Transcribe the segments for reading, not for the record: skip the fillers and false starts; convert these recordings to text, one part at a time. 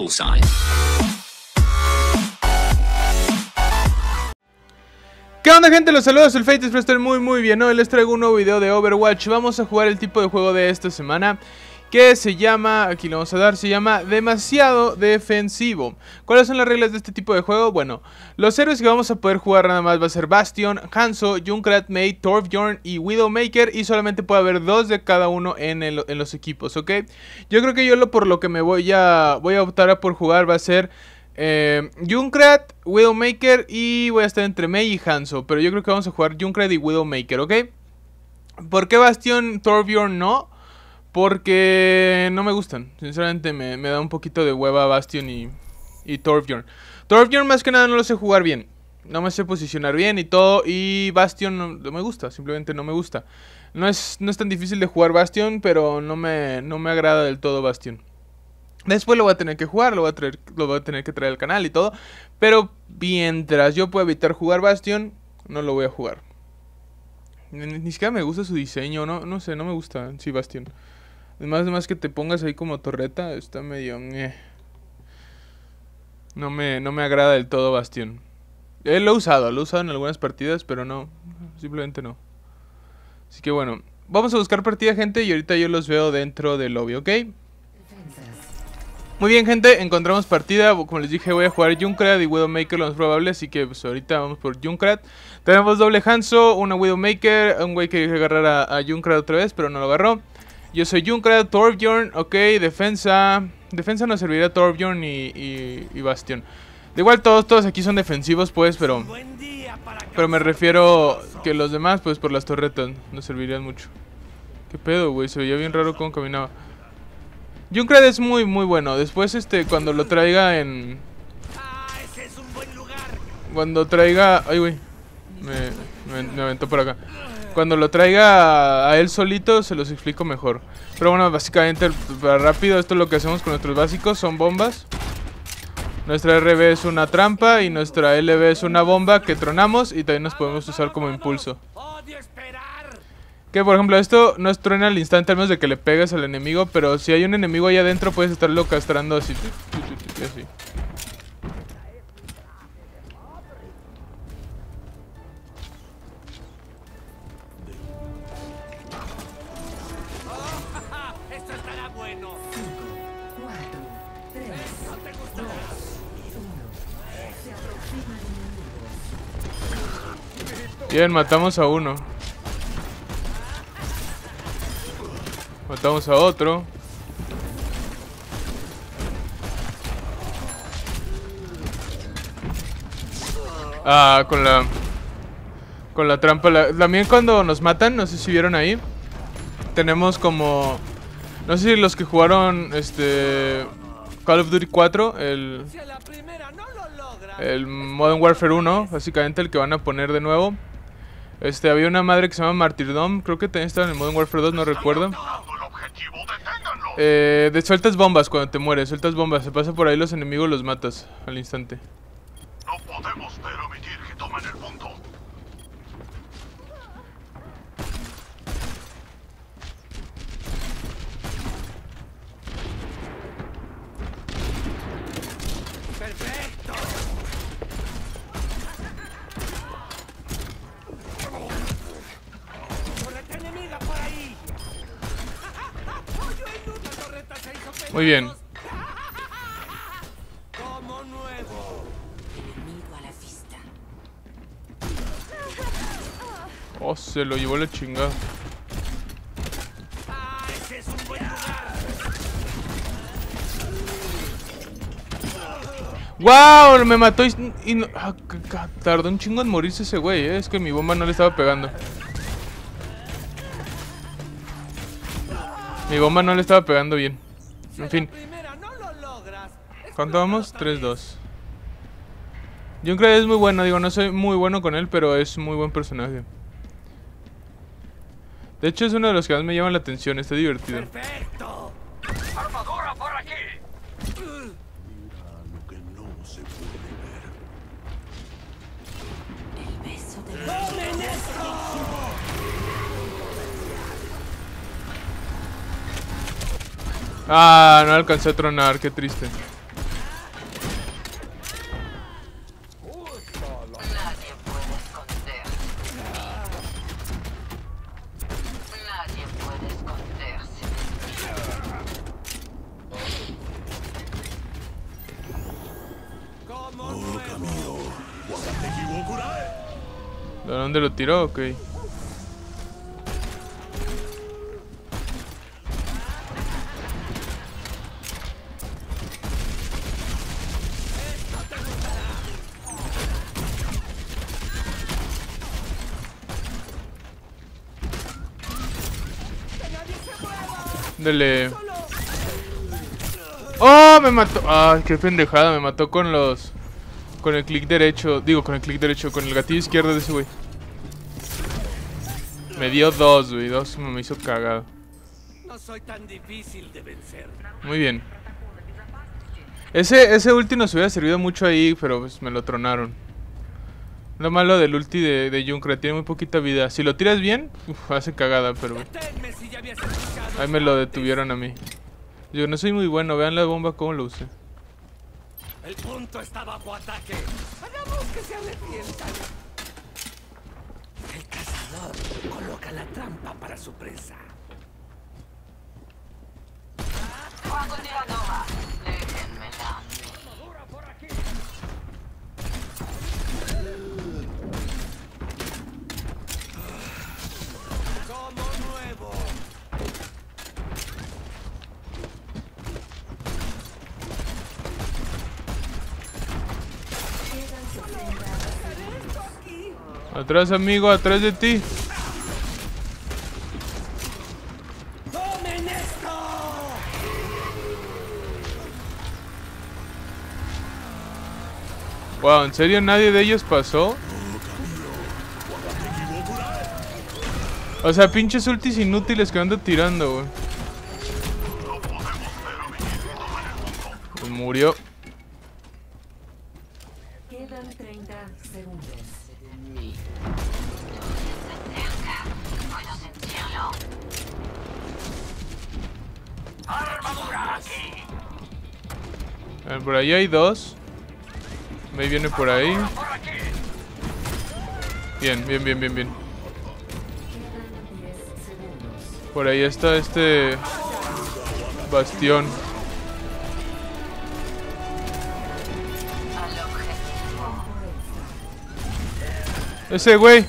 bullseye. ¿Qué onda, gente? Los saludos, el Fate, espero estén muy bien. Hoy les traigo un nuevo video de Overwatch. Vamos a jugar el tipo de juego de esta semana, que se llama, aquí lo vamos a dar, se llama demasiado defensivo. ¿Cuáles son las reglas de este tipo de juego? Bueno, los héroes que vamos a poder jugar nada más va a ser Bastion, Hanzo, Junkrat, Mei, Torbjorn y Widowmaker. Y solamente puede haber dos de cada uno en los equipos, ¿ok? Yo creo que yo por lo que me voy a optar a por jugar va a ser Junkrat, Widowmaker, y voy a estar entre Mei y Hanzo. Pero yo creo que vamos a jugar Junkrat y Widowmaker, ¿ok? ¿Por qué Bastion, Torbjorn no? Porque no me gustan. Sinceramente me da un poquito de hueva Bastion y Torbjorn. Torbjorn más que nada no lo sé jugar bien. No me sé posicionar bien y todo. Y Bastion no me gusta, simplemente no me gusta. No es tan difícil de jugar Bastion, pero no me agrada del todo Bastion. Después lo voy a tener que jugar, lo voy a tener que traer al canal y todo. Pero mientras yo pueda evitar jugar Bastion, no lo voy a jugar. Ni siquiera me gusta su diseño, no sé, no me gusta, sí, Bastion. Además que te pongas ahí como torreta, está medio... No me agrada del todo Bastion. Lo he usado en algunas partidas, pero no, simplemente no. Así que bueno, vamos a buscar partida, gente, y ahorita yo los veo dentro del lobby, ¿ok? Muy bien, gente, encontramos partida. Como les dije, voy a jugar Junkrat y Widowmaker lo más probable, así que pues ahorita vamos por Junkrat. Tenemos doble Hanzo, una Widowmaker, un güey que quiere agarrar a Junkrat otra vez, pero no lo agarró. Yo soy Junkrat, Torbjorn, ok, defensa. Defensa nos servirá Torbjorn y Bastion. De igual todos aquí son defensivos, pues, pero me refiero que los demás, pues, por las torretas nos servirían mucho. ¿Qué pedo, güey? Se veía bien raro cómo caminaba. Junkrat es muy bueno. Después, cuando lo traiga en... Cuando traiga... Ay, güey. Me aventó por acá. Cuando lo traiga a él solito, se los explico mejor. Pero bueno, básicamente, para rápido, esto es lo que hacemos con nuestros básicos. Son bombas. Nuestra RB es una trampa y nuestra LB es una bomba que tronamos y también nos podemos usar como impulso. Que por ejemplo esto no truena al instante al menos de que le pegues al enemigo, pero si hay un enemigo ahí adentro puedes estarlo castrando así. Así. Esto estará bueno. 5, 4, 3, 2, 1. Se aproximan enemigos. Bien, matamos a uno. Matamos a otro. Ah, con la trampa. También cuando nos matan, no sé si vieron ahí, tenemos como... No sé si los que jugaron Call of Duty 4, el Modern Warfare 1, básicamente el que van a poner de nuevo. Había una madre que se llama Martyrdom, creo que también estaba en el Modern Warfare 2, no recuerdo. Sueltas bombas cuando te mueres, sueltas bombas, se pasa por ahí los enemigos, los matas al instante. No podemos permitir que tomen el punto. Perfecto. Torreta enemiga por ahí. Muy bien. Como nuevo. Enemigo a la vista. Oh, se lo llevó la chingada. Ese es un buen lugar. ¡Wow! Me mató y no, tardó un chingo en morirse ese güey, Es que mi bomba no le estaba pegando. Mi bomba no le estaba pegando bien. En fin. ¿Cuánto vamos? 3-2. Junkrat es muy bueno, digo, no soy muy bueno con él, pero es muy buen personaje. De hecho es uno de los que más me llaman la atención, está divertido. Perfecto. ¡Armadura por aquí! El beso de la... ¡Tomen esto! Ah, no alcancé a tronar, qué triste. ¿De dónde lo tiró? Ok. Dele. ¡Oh! Me mató. Ay, qué pendejada. Me mató con los... Con el clic derecho. Digo, con el clic derecho. Con el gatillo izquierdo de ese güey. Me dio 2, güey. 2 me hizo cagado. No soy tan difícil de vencer. Muy bien. Ese ulti nos hubiera servido mucho ahí, pero pues me lo tronaron. Lo malo del ulti de Junkrat, tiene muy poquita vida. Si lo tiras bien, hace cagada, pero... Deténme si ya habías escuchado. Ahí me lo detuvieron a mí. Yo no soy muy bueno, vean la bomba cómo lo usé. El punto está bajo ataque. Hagamos que se arrepientan. El cazador coloca la trampa para su presa. Como nuevo. Atrás, amigo, atrás de ti. ¡Tomen esto! Wow, ¿en serio nadie de ellos pasó? O sea, pinches ultis inútiles que ando tirando, güey. Pues murió. Quedan 30 segundos. A ver, por ahí hay 2. Me viene por ahí. Bien, bien, bien, bien, bien. Quedan 10 segundos. Por ahí está este bastión. Ese güey.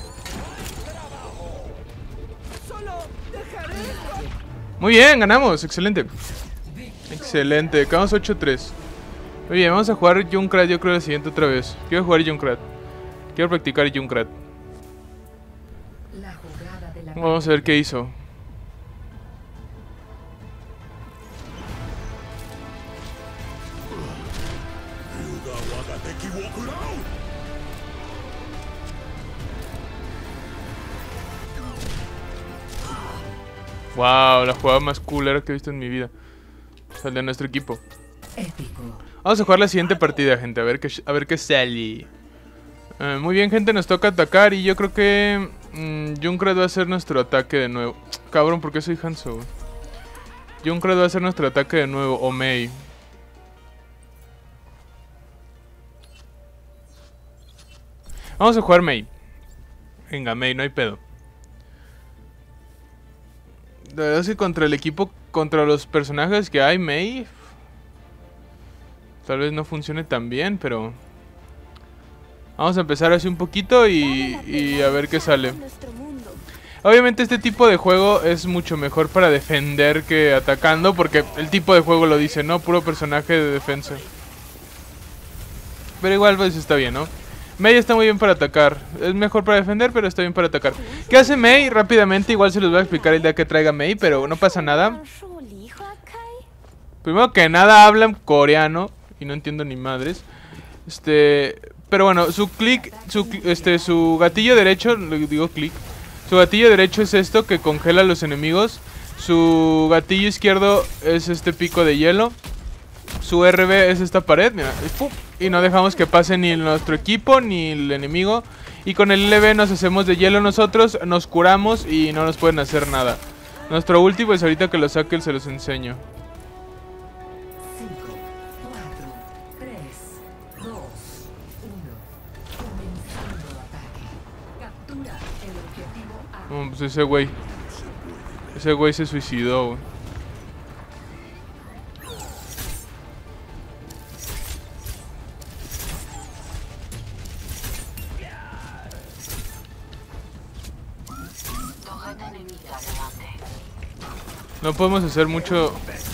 Muy bien, ganamos. Excelente. Excelente. Quedamos 8-3. Muy bien, vamos a jugar Junkrat, yo creo, la siguiente otra vez. Quiero jugar Junkrat. Quiero practicar Junkrat. La jugada de la Vamos a ver qué hizo. Wow, la jugada más culera que he visto en mi vida. O sea, el de nuestro equipo. épico. Vamos a jugar la siguiente partida, gente. A ver qué sale. Muy bien, gente. Nos toca atacar. Y yo creo que Junkrat va a ser nuestro ataque de nuevo. Cabrón, ¿por qué soy Hanzo, güey? Junkrat va a ser nuestro ataque de nuevo. O Mei. Vamos a jugar Mei. Venga, Mei, no hay pedo. La verdad es que contra el equipo, contra los personajes que hay, Mei, tal vez no funcione tan bien, pero vamos a empezar así un poquito y a ver qué sale. Obviamente este tipo de juego es mucho mejor para defender que atacando, porque el tipo de juego lo dice, ¿no? Puro personaje de defensa. Pero igual pues está bien, ¿no? Mei está muy bien para atacar. Es mejor para defender, pero está bien para atacar. ¿Qué hace Mei? Rápidamente, igual se los voy a explicar el día que traiga Mei, pero no pasa nada. Primero que nada hablan coreano y no entiendo ni madres. Pero bueno, su clic, su gatillo derecho, le digo clic. Su gatillo derecho es esto que congela a los enemigos. Su gatillo izquierdo es este pico de hielo. Su RB es esta pared, mira, y no dejamos que pase ni nuestro equipo ni el enemigo. Y con el LB nos hacemos de hielo nosotros, nos curamos y no nos pueden hacer nada. Nuestro ulti, pues ahorita que lo saque se los enseño. 5, 4, 3, 2, 1. Comenzando ataque. Captura el objetivo A. Pues ese güey. Ese güey se suicidó, güey. No podemos hacer mucho.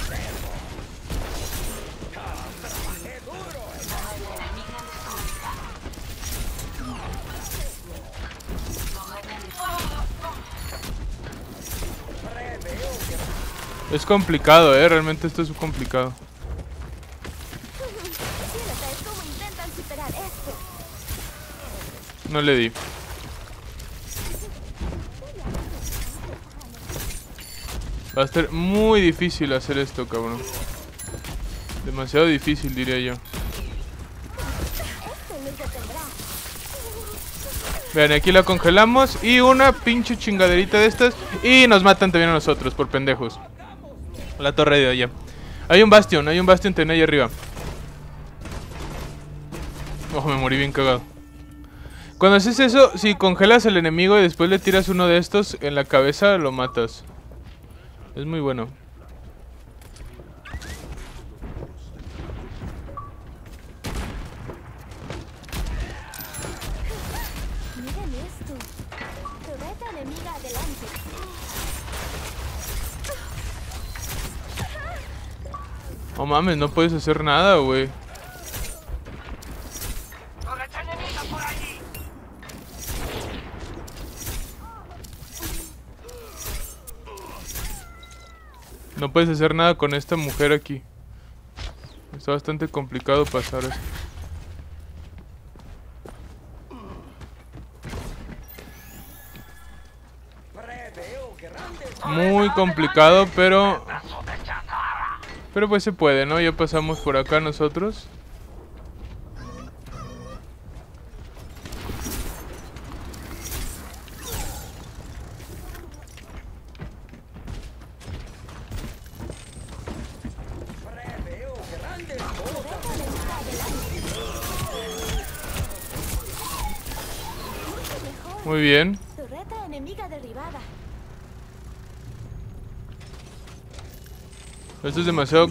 Es complicado, realmente esto es complicado. ¿Cómo intentan superar esto? No le di. Va a ser muy difícil hacer esto, cabrón. Demasiado difícil, diría yo. Vean, aquí la congelamos. Y una pinche chingaderita de estas. Y nos matan también a nosotros, por pendejos. La torre de allá. Hay un bastión también ahí arriba. Oh, me morí bien cagado. Cuando haces eso, si congelas al enemigo y después le tiras uno de estos en la cabeza, lo matas. Es muy bueno. Miren esto. Torreta enemiga adelante. Oh mames, no puedes hacer nada, güey. ¡Torreta enemiga por allí! No puedes hacer nada con esta mujer aquí. Está bastante complicado pasar esto. Muy complicado, pero pues se puede, ¿no? Ya pasamos por acá nosotros. Muy bien. Torreta enemiga derribada. Esto es demasiado.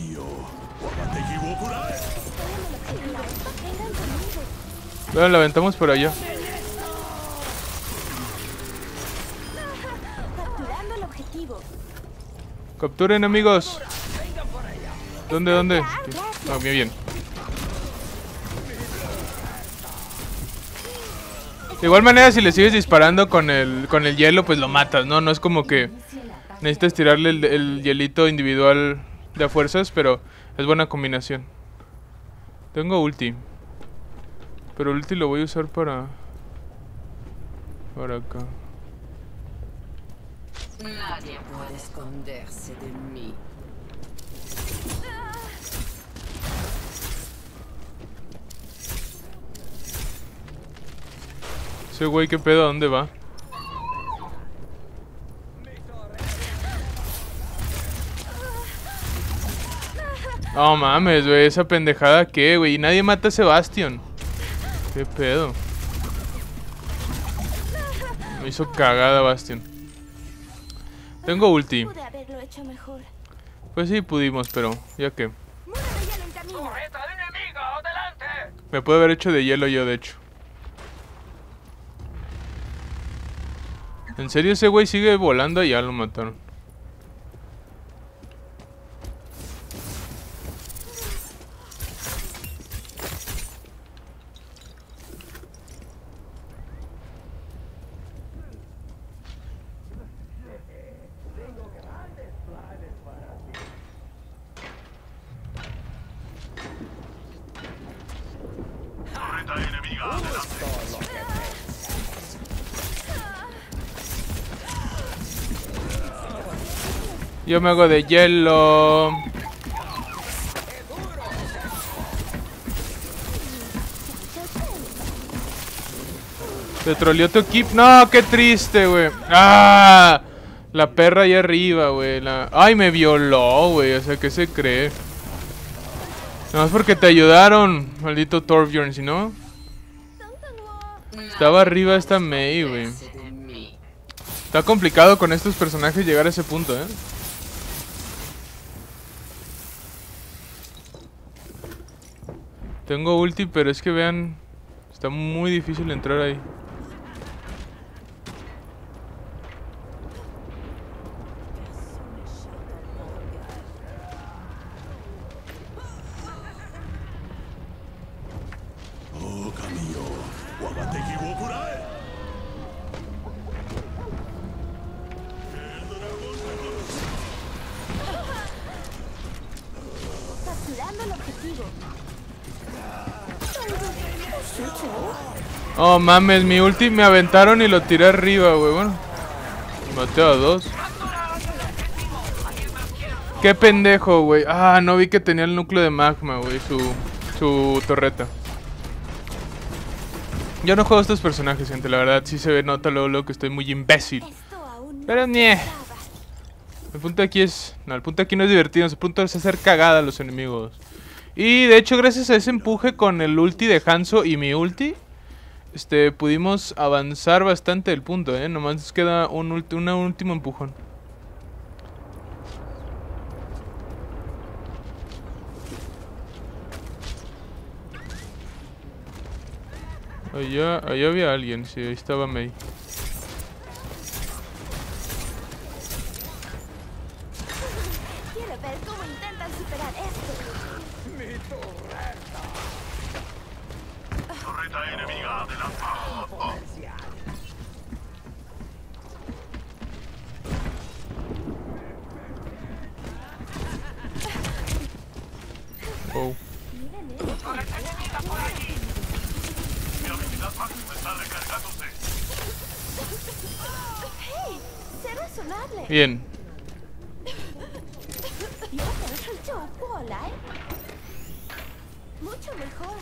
Bueno, la aventamos por allá. Capturando el objetivo. Capturen, amigos. ¿Dónde? Aquí. Ah, muy bien. De igual manera, si le sigues disparando con el hielo, pues lo matas, ¿no? No es como que necesitas tirarle el hielito individual de a fuerzas, pero es buena combinación. Tengo ulti. Pero el ulti lo voy a usar para acá. Nadie puede esconderse de mí. Ese güey, ¿qué pedo? ¿A dónde va? No mames, güey, esa pendejada ¿qué, güey? Y nadie mata a Sebastián. ¿Qué pedo? Me hizo cagada Bastion. Tengo ulti. Pude haberlo hecho mejor. Pues sí pudimos, pero ya que Muro de hielo en camino. ¡Torreta enemiga adelante! me puedo haber hecho de hielo yo, de hecho. ¿En serio ese güey sigue volando y ya lo mataron? Torreta enemiga adelante. Yo me hago de hielo. Petroleó tu equipo. No, qué triste, güey. ¡Ah! La perra ahí arriba, güey. Ay, me violó, güey. O sea, ¿qué se cree? Nada más porque te ayudaron, maldito Torbjorn, si no. Estaba arriba esta Mei, güey. Está complicado con estos personajes llegar a ese punto, ¿eh? Tengo ulti, pero es que vean, está muy difícil entrar ahí. Capturando el objetivo. Oh mames, mi ulti me aventaron y lo tiré arriba, güey. Bueno, maté a 2. Qué pendejo, güey. Ah, no vi que tenía el núcleo de magma, güey. Su torreta. Yo no juego a estos personajes, gente. La verdad, sí se ve, nota luego que estoy muy imbécil. Esto aún no Pero nie. El punto aquí es... No, el punto aquí no es divertido. El punto es hacer cagada a los enemigos. Y de hecho, gracias a ese empuje con el ulti de Hanzo y mi ulti, pudimos avanzar bastante el punto, Nomás nos queda un último empujón. Allá había alguien, sí, ahí estaba Mei. quiero ver cómo intentan superar esto. Torreta enemiga adelantada. Oh. Mi habilidad máxima está recargándose. ¡Hey! ¡Sé razonable! Bien. Mucho mejor.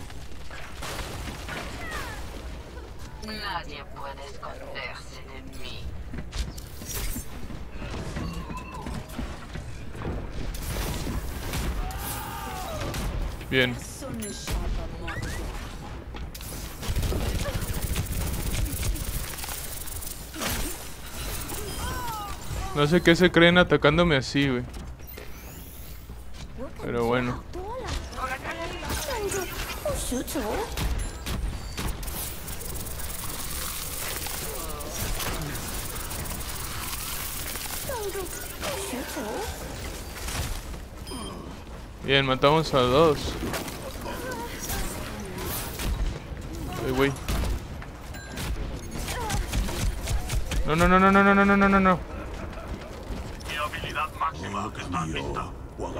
Nadie puede esconderse de mí. Bien. No sé qué se creen atacándome así, güey. Pero bueno. Bien, matamos a 2. Ay, güey. No. Mi habilidad máxima está lista.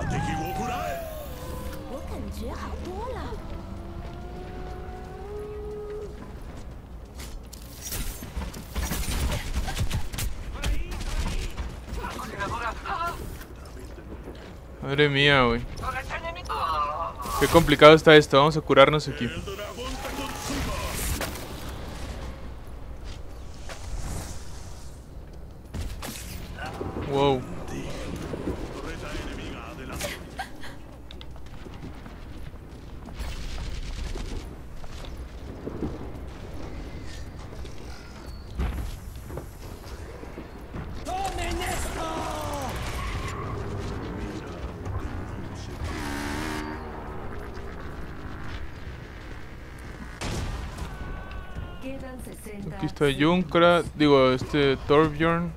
Madre mía, güey. Qué complicado está esto. Vamos a curarnos aquí. Wow. Quedan 60. Aquí está Junkrat. Digo, Torbjorn.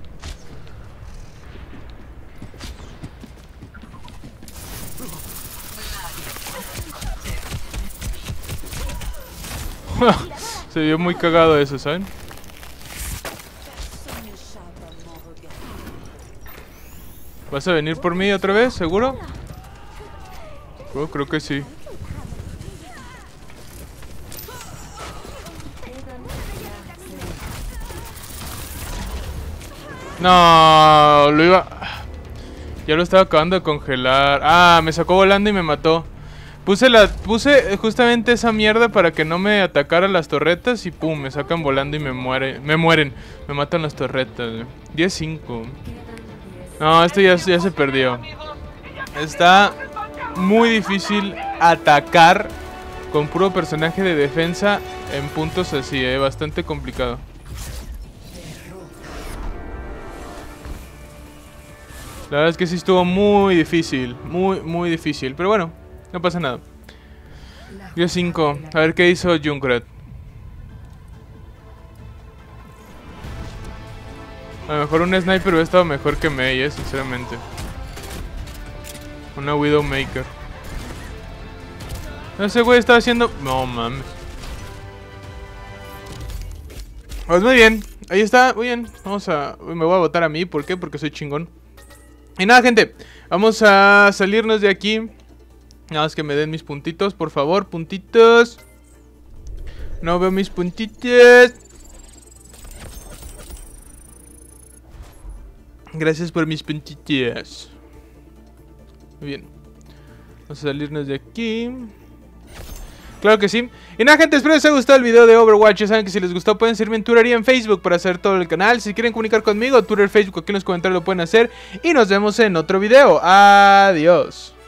Se vio muy cagado eso, ¿saben? ¿Vas a venir por mí otra vez? ¿Seguro? Oh, creo que sí. No, lo iba... Ya lo estaba acabando de congelar. Ah, me sacó volando y me mató. Puse justamente esa mierda para que no me atacaran las torretas y pum, me sacan volando y me mueren. Me matan las torretas. 10-5. No, esto ya se perdió. Está muy difícil atacar con puro personaje de defensa en puntos así, bastante complicado. La verdad es que sí estuvo muy difícil, muy difícil, pero bueno, no pasa nada. 10-5, a ver qué hizo Junkrat. A lo mejor un sniper hubiera estado mejor que Mei, sinceramente. Una Widowmaker. Ese güey estaba haciendo... No mames. Pues muy bien, ahí está, muy bien. Me voy a votar a mí, ¿por qué? Porque soy chingón. Y nada, gente, vamos a salirnos de aquí. Nada más que me den mis puntitos, por favor, puntitos. No veo mis puntitos. Gracias por mis puntitos. Muy bien. Vamos a salirnos de aquí. Claro que sí. Y nada, gente, espero les haya gustado el video de Overwatch. Ya saben que si les gustó pueden seguirme en Twitter y en Facebook para hacer todo el canal. Si quieren comunicar conmigo, Twitter, Facebook, aquí en los comentarios lo pueden hacer. Y nos vemos en otro video. Adiós.